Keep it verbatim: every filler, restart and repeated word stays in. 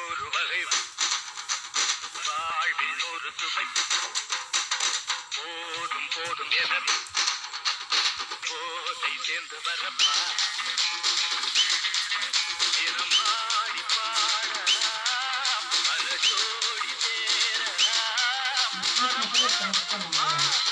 ஒரு வகை வாழ்வில் ஒரு சுவை போதும் போதும் என போதை சேர்ந்து வரப்பா தினம் ஆடி பாடலாம் பல ஜோடி சேரலாம்